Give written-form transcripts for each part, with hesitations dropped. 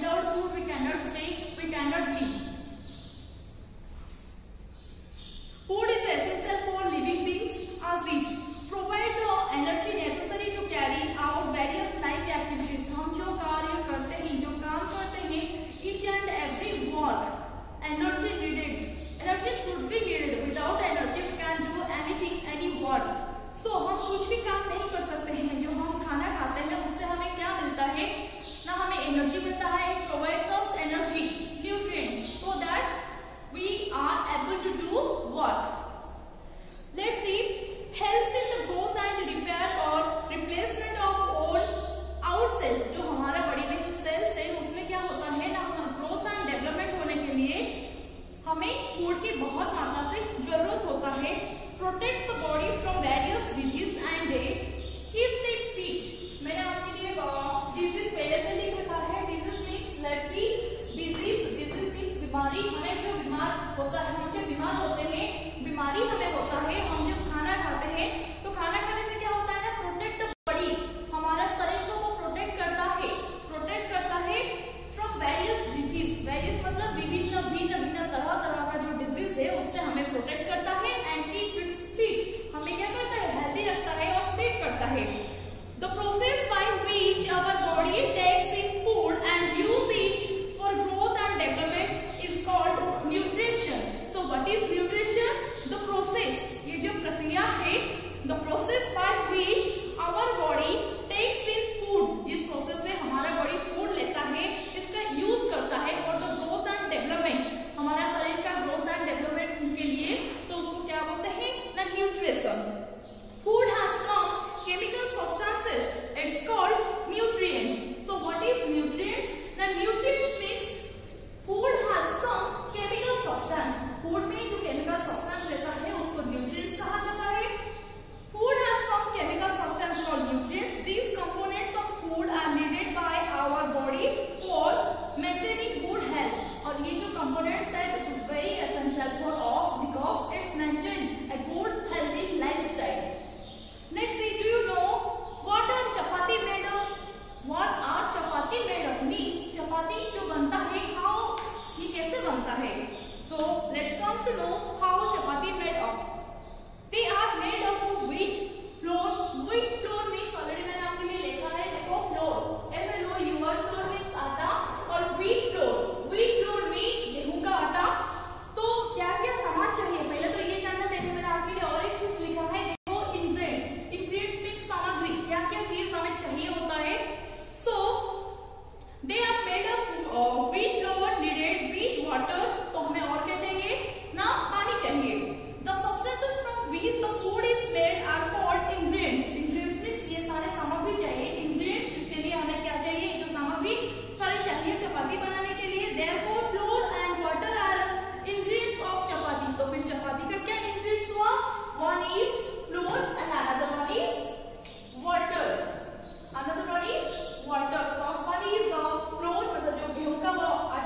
without food we cannot stay, we cannot live. Food is essential for living beings as it provide the energy necessary to carry out various life activities. हम जो कार्य करते हैं, जो काम करते हैं, each and every work, energy needed. Energy should be needed. Without energy we can do anything, any work. So हम कुछ भी काम नहीं कर सकते हैं. जो हम खाना खाते हैं उससे हमें क्या मिलता है? ना हमें एनर्जी मिलता है. It provides us energy, nutrients, so that we are able to do work. Let's see. Helps in the growth and repair or replacement of old out cells. जो हमारा बॉडी में जो सेल्स है उसमें क्या होता है ना, हम ग्रोथ एंड डेवलपमेंट होने के लिए हमें फूड की बहुत मात्रा से जरूरत होता है. Protects the body from various disease and keeps it fit. मैंने आपके लिए डिजीज पहले से लिख रखा है. Disease means let's see, disease means बीमारी. हमें जो बीमार होता है, हम जो बीमार होते हैं, बीमारी हमें होता है. हम जब खाना खाते हैं तो खाना खाने से क्या होता है ना, प्रोटेक्ट द बॉडी, हमारा शरीर को वो प्रोटेक्ट करता है फ्रॉम वेरियस डिजीज. वेरियस मतलब विभिन्न भिन्न तरह का जो डिजीज है उससे हमें प्रोटेक्ट करता है. एंड कीप इट फिट, हमें क्या करता है, हेल्दी रखता है और फिट करता है. The process by which our body takes in food and use it for growth and development is called nutrition. So what is nutrition? The process, ये जो प्रक्रिया है, the process by which our body takes in food, जिस process से हमारा body food लेता है, इसका यूज करता है for the growth and development, हमारा शरीर का ग्रोथ एंड डेवलपमेंट के लिए, तो उसको क्या बोलते हैं ना, nutrition. Food has come chemical substances, it's called nutrients. So what is nutrients? ना nutrients means food has some chemical substance. Food में जो केमिकल सब्सटेंस रहता है उसको न्यूट्रिएंट्स कहा जाता है. Food has some chemical substance called nutrients. These components of food are needed by our body for maintaining good health. और ये जो components है, this is very essential for us because it's maintain a good healthy lifestyle. Next, see, do you know what are chapati made of? What are chapati made of? Means chapati जो बनता है, how ये कैसे बनता है? So let's come to know how chapati made of. They are made of wheat flour. Wheat flour means already मैंने आपके लिए लिखा है, देखो flour. FLOUR, flour means आटा और wheat flour. Wheat flour means गेहूं का आटा. तो क्या क्या सामान चाहिए, पहले तो ये जानना चाहिए. मैंने आपके लिए और एक चीज लिखा है, देखो ingredients. Ingredients means सामग्री, क्या क्या चीज हमें चाहिए होता है. So they are made of wheat flour, needed wheat water. तो हमें और क्या चाहिए ना, पानी चाहिए. The substances from which the food is made are called ingredients. Ingredients means ये सारे सामग्री चाहिए. Ingredients, इसके लिए हमें क्या चाहिए, जो सामग्री सारी चाहिए चपाती बनाने के लिए. Therefore flour and water are ingredients of chapati. तो फिर चपाती का क्या ingredients हुआ? One is flour and another one is water. Another one is water. First one is flour, मतलब जो गेहूं का वो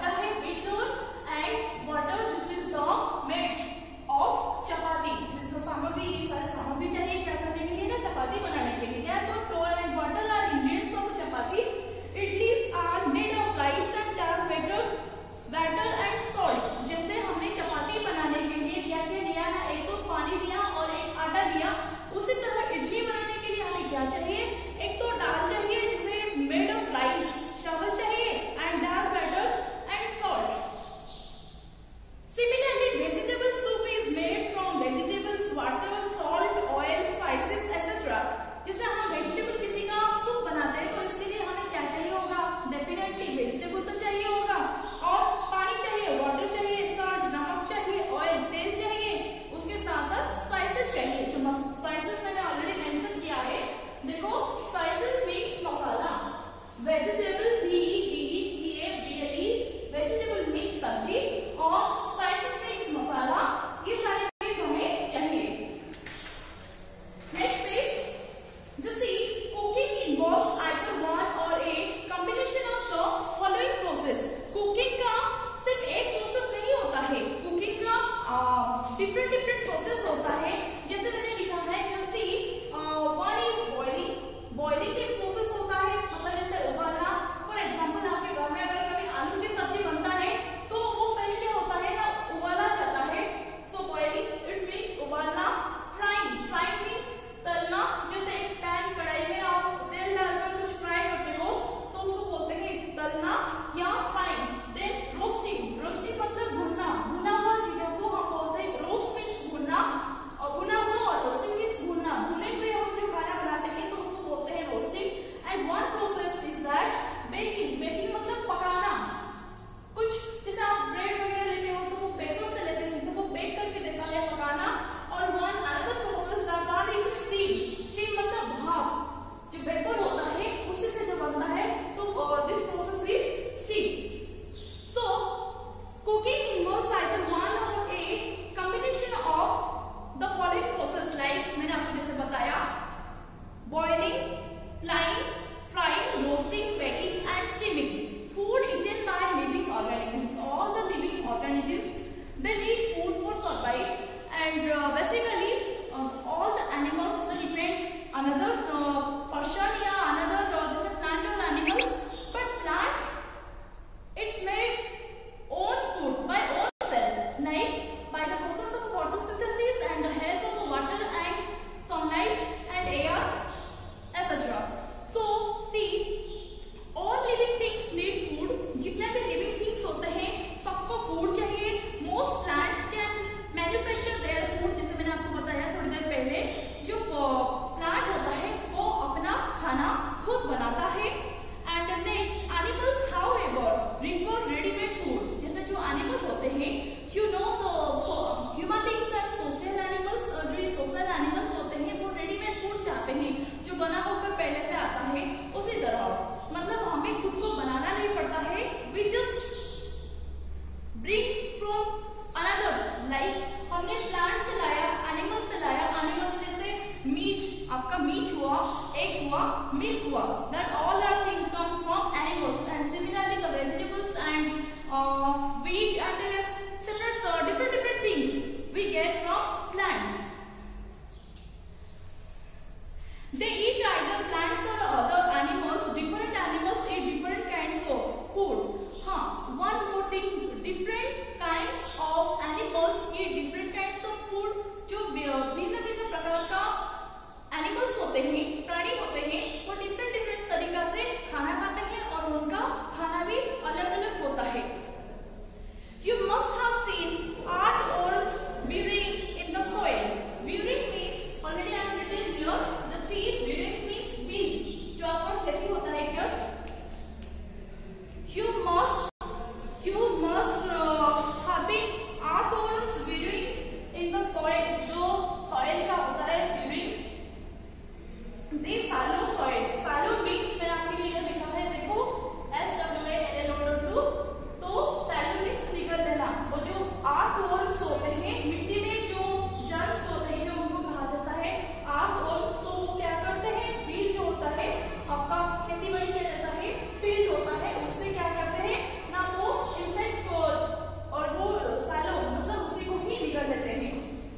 different kinds of animals eat different kinds of food. जो भिन्न भिन्न प्रकार का एनिमल्स होते हैं, प्राणी होते हैं, वो डिफरेंट डिफरेंट तरीका से खाना खाते हैं और उनका खाना भी अलग अलग होता है. You must have seen earthworms burrowing in the soil. Burrowing means already I have written here. Just see, burrowing means bean. जो आपका खेती होता है क्या? You must have been earthworms burrowing in the soil. जो soil का होता है burrowing. The shallow soil. Shallow means मैंने आपके लिए लिखा है देखो SWALLOW. तो shallow means निकल देना. वो जो earthworms होते हैं मिट्टी में जो germs होते हैं उनको कहा जाता है earthworms. तो वो क्या करते हैं, बीज जो होता है आपका खेती बाड़ी किया जाता है, फील्ड होता है, उससे क्या करते हैं ना वो इंसेक्ट को और वो shallow मतलब उसी को ही निकल देते हैं.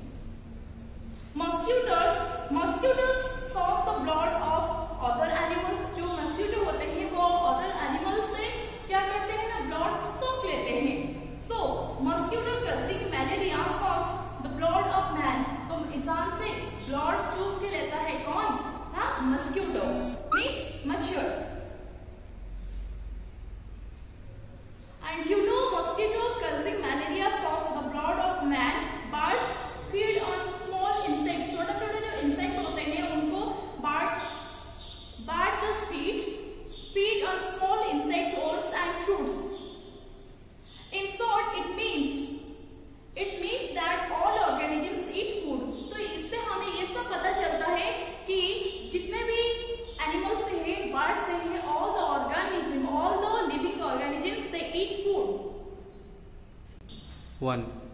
Mosquitoes suck the blood of other animals. जो mosquito होते हैं वो other animals से क्या करते हैं ना blood सोख लेते हैं. So mosquito causing malaria sucks the blood of man. तो इंसान से blood चूस के लेता है कौन? हाँ, mosquito means मच्छर. And you know mosquito causing malaria sucks the blood of man. Birds feed on small insects. छोटे छोटे जो इंसेक्ट होते हैं उनको bird just feed on small insects, oats and fruits. In short, it means that all organisms eat food. तो इससे हमें ये सब पता चलता है कि जितने भी एनिमल्स हैं, बर्ड्स हैं, all the living organisms they eat food. 1